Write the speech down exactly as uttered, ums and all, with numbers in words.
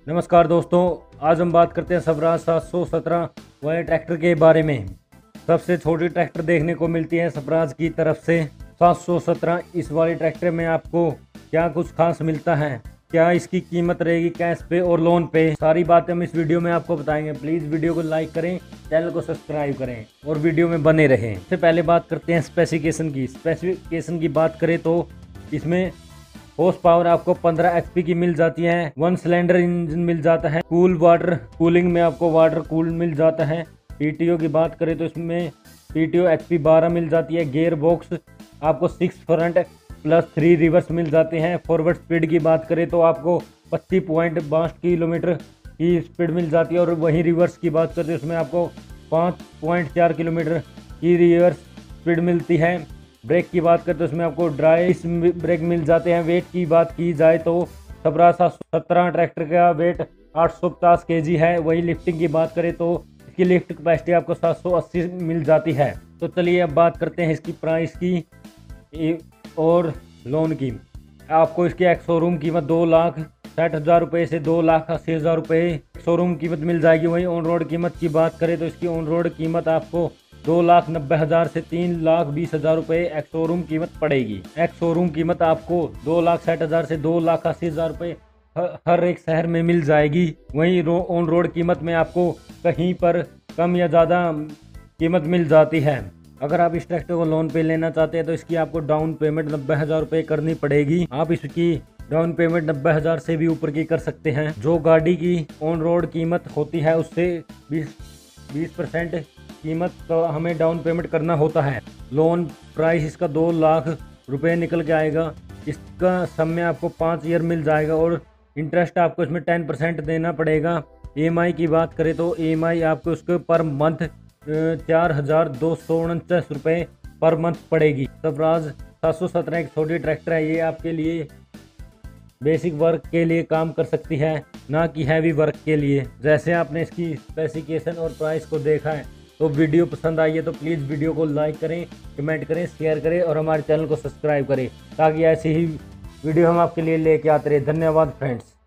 नमस्कार दोस्तों, आज हम बात करते हैं स्वराज सात सौ सत्रह वाले ट्रैक्टर के बारे में। सबसे छोटी ट्रैक्टर देखने को मिलती है स्वराज की तरफ से। सात सौ सत्रह इस वाले ट्रैक्टर में आपको क्या कुछ खास मिलता है, क्या इसकी कीमत रहेगी कैश पे और लोन पे, सारी बातें हम इस वीडियो में आपको बताएंगे। प्लीज़ वीडियो को लाइक करें, चैनल को सब्सक्राइब करें और वीडियो में बने रहें। सबसे पहले बात करते हैं स्पेसिफिकेशन की। स्पेसिफिकेशन की बात करें तो इसमें हॉर्स पावर आपको पंद्रह एचपी की मिल जाती है। वन सिलेंडर इंजन मिल जाता है। कूल वाटर कूलिंग में आपको वाटर कूल मिल जाता है। पीटीओ की बात करें तो इसमें पीटीओ एचपी बारह मिल जाती है। गियर बॉक्स आपको six front plus three reverse मिल जाते हैं। फॉरवर्ड स्पीड की बात करें तो आपको पच्चीस पॉइंट बासठ किलोमीटर की स्पीड मिल जाती है और वहीं रिवर्स की बात करें तो इसमें आपको पाँच पॉइंट चार किलोमीटर की रिवर्स स्पीड मिलती है। ब्रेक की बात करें तो इसमें आपको ड्राई ब्रेक मिल जाते हैं। वेट की बात की जाए तो स्वराज सात सौ सत्रह ट्रैक्टर का वेट आठ सौ पचास के जी है। वही लिफ्टिंग की बात करें तो इसकी लिफ्ट कैपेसिटी आपको सात सौ अस्सी मिल जाती है। तो चलिए अब बात करते हैं इसकी प्राइस की और लोन की। आपको इसकी एक शोरूम कीमत दो लाख साठ हज़ार रुपये से दो लाख अस्सी हज़ार रुपये शोरूम कीमत मिल जाएगी। वहीं ऑन रोड कीमत की बात करें तो इसकी ऑन रोड कीमत आपको दो लाख नब्बे हज़ार से तीन लाख बीस हज़ार रुपये एक शोरूम कीमत पड़ेगी। एक शोरूम कीमत आपको दो लाख साठ हज़ार से दो लाख अस्सी हज़ार रुपये हर एक शहर में मिल जाएगी। वहीं रो ऑन रोड कीमत में आपको कहीं पर कम या ज़्यादा कीमत मिल जाती है। अगर आप इस ट्रैक्टर को लोन पे लेना चाहते हैं तो इसकी आपको डाउन पेमेंट नब्बे हज़ार रुपये करनी पड़ेगी। आप इसकी डाउन पेमेंट नब्बे हज़ार से भी ऊपर की कर सकते हैं। जो गाड़ी की ऑन रोड कीमत होती है उससे बीस बीस परसेंट कीमत का हमें डाउन पेमेंट करना होता है। लोन प्राइस इसका दो लाख रुपए निकल के आएगा। इसका समय आपको पाँच ईयर मिल जाएगा और इंटरेस्ट आपको इसमें टेन परसेंट देना पड़ेगा। ईएमआई की बात करें तो ईएमआई आपको उसके पर मंथ चार हज़ार दो सौ उनचास रुपये पर मंथ पड़ेगी। स्वराज सात सौ सत्रह एक छोटी ट्रैक्टर है। ये आपके लिए बेसिक वर्क के लिए काम कर सकती है, ना कि हैवी वर्क के लिए। जैसे आपने इसकी स्पेसिफिकेशन और प्राइस को देखा है तो वीडियो पसंद आई है तो प्लीज़ वीडियो को लाइक करें, कमेंट करें, शेयर करें और हमारे चैनल को सब्सक्राइब करें ताकि ऐसी ही वीडियो हम आपके लिए लेके आते रहे। धन्यवाद फ्रेंड्स।